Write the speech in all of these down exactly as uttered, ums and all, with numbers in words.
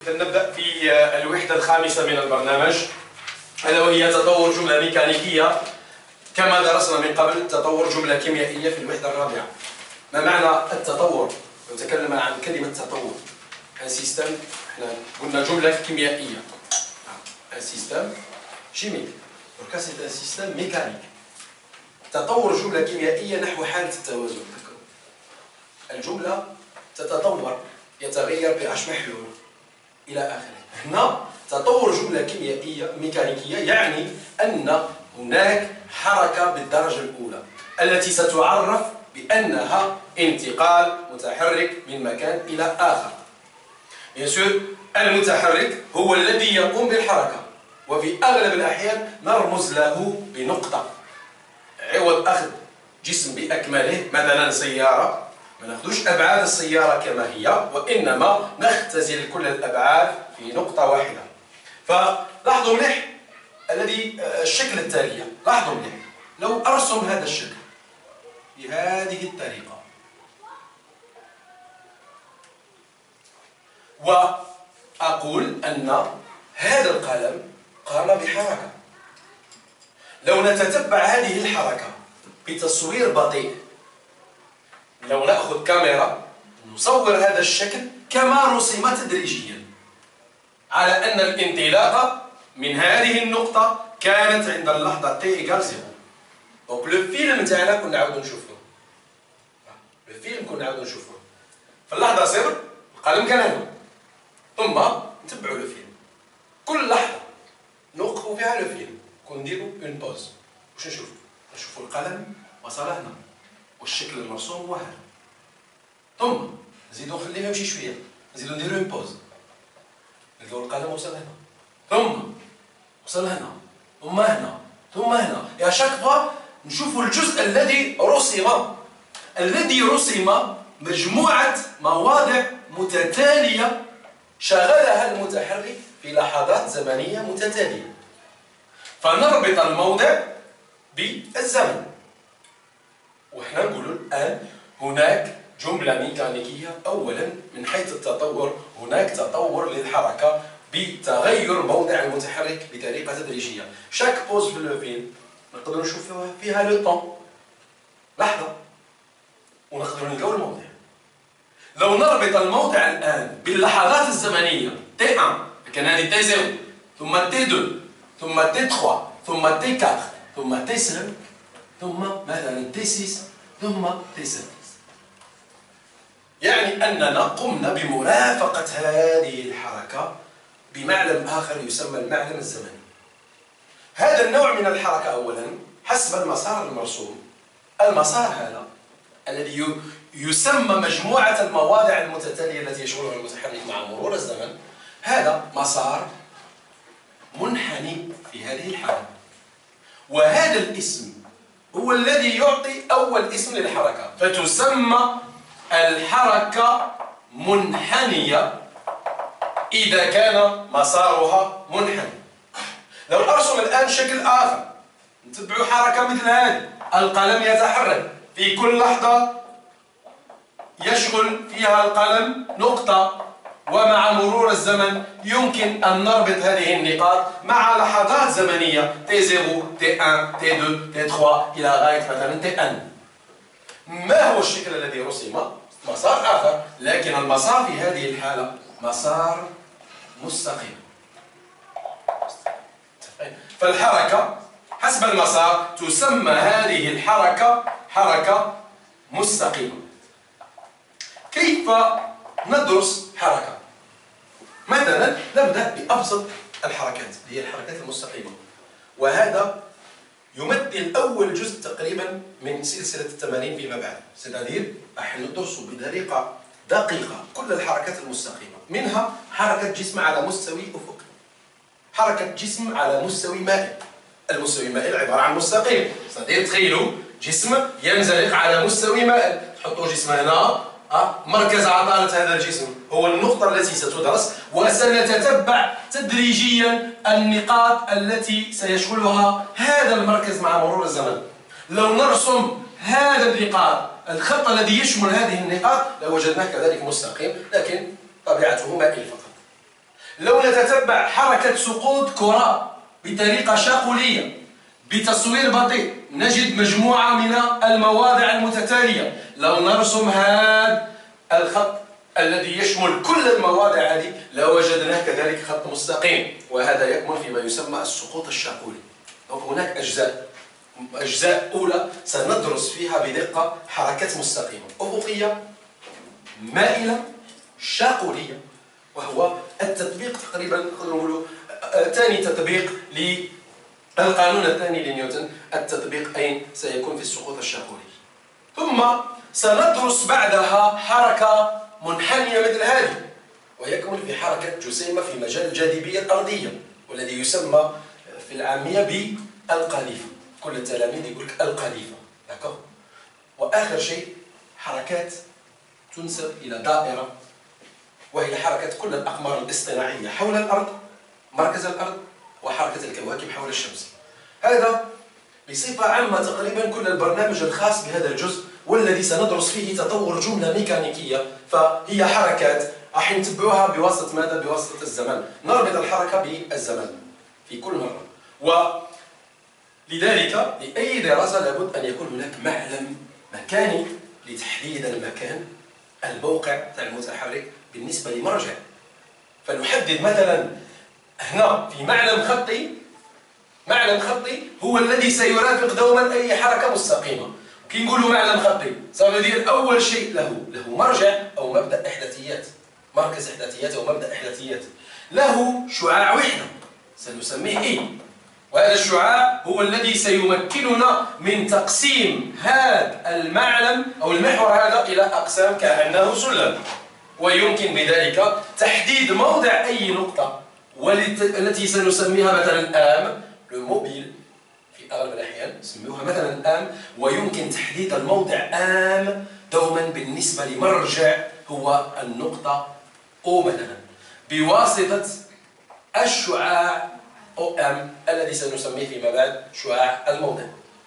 نبدأ في الوحدة الخامسة من البرنامج، ألا وهي تطور جملة ميكانيكية. كما درسنا من قبل تطور جملة كيميائية في الوحدة الرابعة. ما معنى التطور؟ نتكلم عن كلمة تطور. ان سيستم، احنا قلنا جملة كيميائية. ان سيستم شيميك، دونك سي ان سيستم ميكانيك. تطور جملة كيميائية نحو حالة التوازن. الجملة تتطور، يتغير pH محلول إلى آخره. هنا تطور جملة كيميائية ميكانيكية يعني أن هناك حركة بالدرجة الأولى التي ستعرف بأنها انتقال متحرك من مكان إلى آخر. Bien sûr، المتحرك هو الذي يقوم بالحركة، وفي أغلب الأحيان نرمز له بنقطة. عوض أخذ جسم بأكمله مثلا سيارة، ما ناخذوش أبعاد السيارة كما هي، وإنما نختزل كل الأبعاد في نقطة واحدة. فلاحظوا مليح الذي الشكل التالي، لاحظوا مليح لو أرسم هذا الشكل بهذه الطريقة وأقول أن هذا القلم قام بحركة، لو نتتبع هذه الحركة بتصوير بطيء، لو نأخذ كاميرا نصور هذا الشكل كما رسم تدريجيا، على أن الانطلاقة من هذه النقطة كانت عند اللحظة تي إيكال زيرو. دونك لو فيلم تاعنا كنا نعاودو نشوفوه، لو فيلم كنا نعاودو نشوفوه في اللحظة صفر القلم كان هنا، ثم نتبعوا لو فيلم كل لحظة نوقفوا فيها لو فيلم، كون نديرو اون بوز. واش نشوفو؟ نشوفو القلم وصل هنا والشكل المرسوم هو هذا، ثم نزيدو نخليه يمشي شوية، نزيدو نديرو اون بوز، نلقاو القلم وصل هنا، ثم وصل هنا، ثم هنا، ثم هنا، يا شاك فوا نشوفو الجزء الذي رسم، الذي رسم مجموعة مواضع متتالية شغلها المتحرك في لحظات زمنية متتالية. فنربط الموضع بالزمن، وإحنا نقولوا الآن هناك جملة ميكانيكية. أولا من حيث التطور هناك تطور للحركة بتغير موضع المتحرك بطريقة تدريجية. شاك بوز في الفيلم نقدر نشوف فيها لو طون، لحظة، ونقدر نلقاو الموضع. لو نربط الموضع الآن باللحظات الزمنية تي واحد، كان هذه تي صفر، ثم تي اثنين، ثم تي ثلاثة، ثم تي أربعة، ثم تي خمسة، ثم مثلا تي ستة، ثم تي سبعة، يعني أننا قمنا بمرافقة هذه الحركة بمعلم آخر يسمى المعلم الزمني. هذا النوع من الحركة أولا حسب المسار المرسوم، المسار هذا الذي يسمى مجموعة المواضع المتتالية التي يشغلها المتحرك مع مرور الزمن، هذا مسار منحني في هذه الحالة، وهذا الاسم هو الذي يعطي أول اسم للحركة، فتسمى الحركة منحنية إذا كان مسارها منحني. لو أرسم الآن شكل آخر نتبع حركة مثل هذه، القلم يتحرك في كل لحظة يشغل فيها القلم نقطة، ومع مرور الزمن يمكن أن نربط هذه النقاط مع لحظات زمنية تي صفر، تي واحد، تي اثنين، تي ثلاثة إلى غاية مثلا تي ان. ما هو الشكل الذي رسم؟ مسار آخر، لكن المسار في هذه الحالة مسار مستقيم. فالحركة حسب المسار تسمى هذه الحركة حركة مستقيمة. كيف ندرس حركة؟ مثلا نبدأ بأبسط الحركات اللي هي الحركات المستقيمة، وهذا يمثل أول جزء تقريبا من سلسلة التمارين فيما بعد، سيدادير راح ندرس بطريقة دقيقة كل الحركات المستقيمة، منها حركة جسم على مستوى أفقي، حركة جسم على مستوى مائل. المستوى المائل عبارة عن مستقيم، سيدادير تخيلوا جسم ينزلق على مستوى مائل، تحطوا جسم هنا، مركز عضلة هذا الجسم هو النقطة التي ستدرس، وسنتتبع تدريجيا النقاط التي سيشغلها هذا المركز مع مرور الزمن. لو نرسم هذا النقاط، الخط الذي يشمل هذه النقاط، لوجدناه كذلك مستقيم، لكن طبيعته مائل فقط. لو نتتبع حركة سقوط كرة بطريقة شاقولية بتصوير بطيء نجد مجموعة من المواضع المتتالية. لو نرسم هذا الخط الذي يشمل كل المواضع هذه لوجدناه كذلك خط مستقيم، وهذا يكمن فيما يسمى السقوط الشاقولي. هناك أجزاء أجزاء أولى سندرس فيها بدقة حركات مستقيمة أفقية مائلة شاقولية، وهو التطبيق تقريبا نقدر نقولوا ثاني تطبيق للقانون الثاني لنيوتن، التطبيق أين سيكون في السقوط الشاقولي. ثم سندرس بعدها حركة منحنية مثل هذه، ويكمن في حركة جسيمة في مجال الجاذبية الأرضية، والذي يسمى في العامية بالقذيفة. كل التلاميذ يقول لك القذيفة، داكوغ. وآخر شيء حركات تنسب إلى دائرة، وهي حركة كل الأقمار الاصطناعية حول الأرض، مركز الأرض، وحركة الكواكب حول الشمس. هذا بصفة عامة تقريبا كل البرنامج الخاص بهذا الجزء، والذي سندرس فيه تطور جملة ميكانيكية. فهي حركات راح نتبعوها بواسطة ماذا؟ بواسطة الزمن، نربط الحركة بالزمن في كل مرة. ولذلك لأي دراسة لابد أن يكون هناك معلم مكاني لتحديد المكان، الموقع تاع المتحرك بالنسبة لمرجع. فنحدد مثلا هنا في معلم خطي، معلم خطي هو الذي سيرافق دوما أي حركة مستقيمة. كي نقولوا معلم خطي سنقول أول شيء له له مرجع أو مبدأ إحداثيات، مركز إحداثيات أو مبدأ إحداثيات، له شعاع وحدة سنسميه إي، وهذا الشعاع هو الذي سيمكننا من تقسيم هذا المعلم أو المحور هذا إلى أقسام كأنه سلم، ويمكن بذلك تحديد موضع أي نقطة والتي سنسميها مثلا آم الموبيل في أغلب الأحيان نسميوها مثلا آم، ويمكن تحديد الموضع آم دوما بالنسبة لمرجع هو النقطة أو مثلا بواسطة الشعاع أو أم الذي سنسميه فيما بعد شعاع الموضع.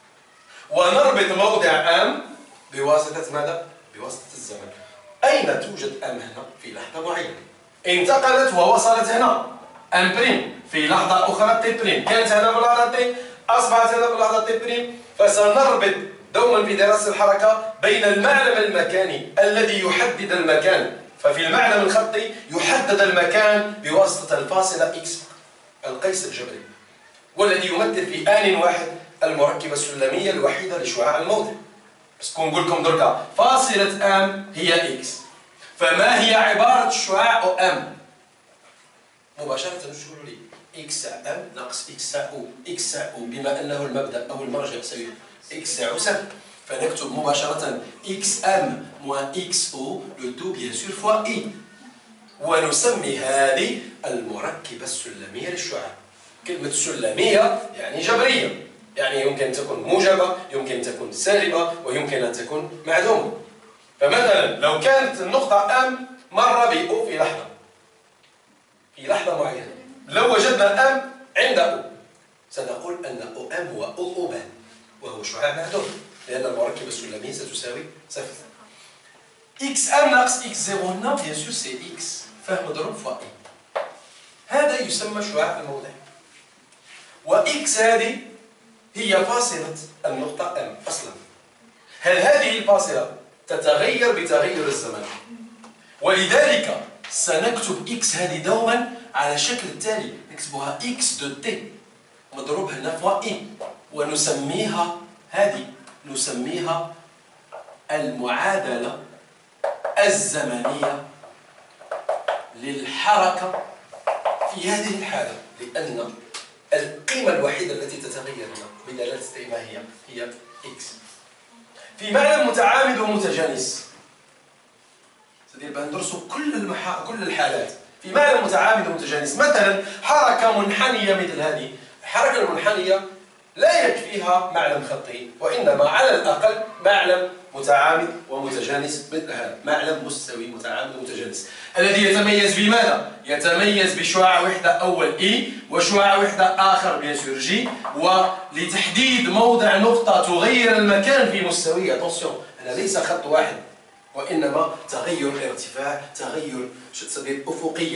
ونربط موضع أم بواسطة ماذا؟ بواسطة الزمن. أين توجد أم هنا؟ في لحظة معينة. انتقلت ووصلت هنا أم بريم، في لحظة أخرى تي بريم، كانت هنا في لحظة تي، أصبحت هنا في لحظة تي بريم. فسنربط دوما في دراسة الحركة بين المعلم المكاني الذي يحدد المكان، ففي المعلم الخطي يحدد المكان بواسطة الفاصلة إكس القيس الجبري، والذي يمثل في آن واحد المركبة السلمية الوحيدة لشعاع الموضع. بس كون نقول لكم دركا فاصلة أم هي إكس، فما هي عبارة الشعاع أو أم؟ مباشرة تقولوا لي إكس أم ناقص إكس أو، إكس أو بما أنه المبدأ أو المرجع يساوي إكس أو سالب، فنكتب مباشرة إكس أم موان إكس أو لو تو بيان سور فوا إي، ونسمي هذه المركبة السلمية للشعاع. كلمة سلمية يعني جبرية، يعني يمكن أن تكون موجبة، يمكن أن تكون سالبة، ويمكن أن تكون معدومة. فمثلا لو كانت النقطة أم مر بأو في لحظة في لحظة معينة، لو وجدنا أم عند أو سنقول أن أو أم هو أو أوبان، وهو شعاع معدوم، لأن المركبة السلمية ستساوي صفر. إكس أم ناقص إكس زيرو هنا بيان سور سي إكس فهم مضروب فوا إي، هذا يسمى شعاع الموضع. وإكس هذه هي فاصلة النقطة أم أصلا. هل هذه الفاصلة تتغير بتغير الزمن؟ ولذلك سنكتب إكس هذه دوما على الشكل التالي، نكتبها إكس دو تي مضروب هنا فوا إي، ونسميها هذه نسميها المعادلة الزمنية للحركة في هذه الحالة، لأن القيمة الوحيدة التي تتغير هنا بدلالة ما هي هي إكس. في معلم متعامد ومتجانس سدير بان ندرسوا كل المحا... كل الحالات في معلم متعامد ومتجانس. مثلا حركة منحنية مثل هذه، الحركة المنحنية لا يكفيها معلم خطي، وإنما على الأقل معلم متعامد ومتجانس مثل هذا، معلم مستوي متعامد ومتجانس، الذي يتميز بماذا؟ يتميز بشعاع وحدة أول إي وشعاع وحدة آخر بيان سور جي، ولتحديد موضع نقطة تغير المكان في مستوية. أتونسيون، هذا ليس خط واحد، وإنما تغير الارتفاع، تغير أفقيا.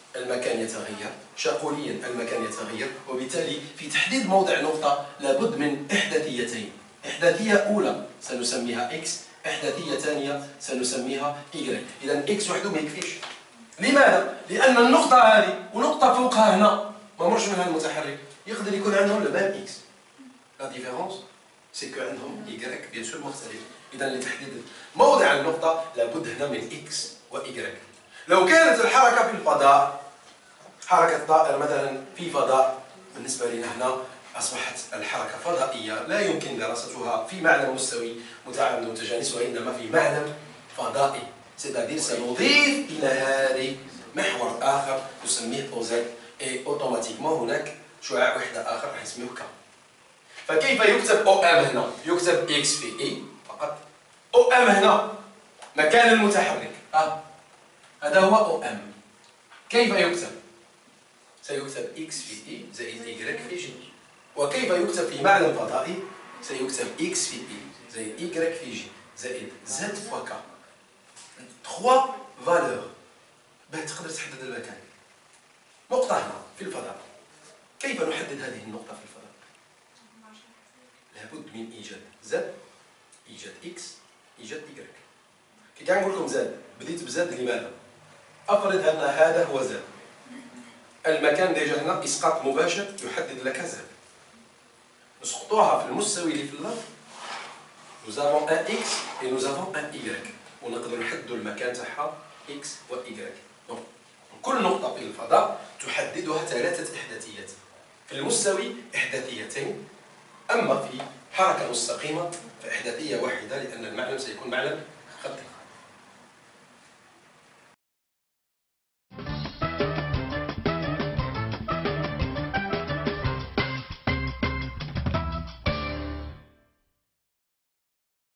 المكان يتغير، شاقوليا المكان يتغير، وبالتالي في تحديد موضع نقطة لابد من إحداثيتين. إحداثية أولى سنسميها إكس، إحداثية ثانية سنسميها إيكغيك. إذا إكس وحده ما يكفيش. لماذا؟ لأن النقطة هذه ونقطة فوقها هنا ما مرش منها المتحرك يقدر يكون عندهم لو ميم إكس. لا ديفيرونس سي كو عندهم إيكغيك بيان سور مختلف. إذا لتحديد موضع النقطة لابد هنا من إكس وإيكغيك. لو كانت الحركة في الفضاء، حركة طائر مثلا في فضاء، بالنسبة لنا هنا أصبحت الحركة فضائية لا يمكن دراستها في معلم مستوي متعامد متجانس، وإنما في معلم فضائي. سيتادير سنضيف إلى هذه محور آخر نسميه أو زد، إي أوتوماتيكمون هناك شعاع وحدة آخر راح نسميه ك. فكيف يكتب أو أم هنا؟ يكتب إكس في إي فقط. أو أم هنا مكان المتحرك، أه هذا هو أو أم. كيف يكتب؟ سيكتب إكس في إي زائد إيكغيك في جي. وكيف يكتب في معلم فضائي؟ سيكتب إكس في إي زائد إيكغيك في جي زائد زد فوا ك. ثلاث فالور باه تقدر تحدد المكان. نقطة هنا في الفضاء. كيف نحدد هذه النقطة في الفضاء؟ لابد من إيجاد زد، إيجاد إكس، إيجاد إيكغيك. كي كاع نقول لكم زد، بديت بزد لماذا؟ أفرض أن هذا هو زد. المكان ديجا هنا إسقاط مباشر يحدد لك زد. نسقطوها في المستوي اللي في الأرض. nous avons un x et nous avons un y. ونقدر نحددوا المكان تاعها x و y. دونك كل نقطة في الفضاء تحددها ثلاثة إحداثيات. في المستوي إحداثيتين، أما في حركة مستقيمة فإحداثية واحدة، لأن المعلم سيكون معلم خطي.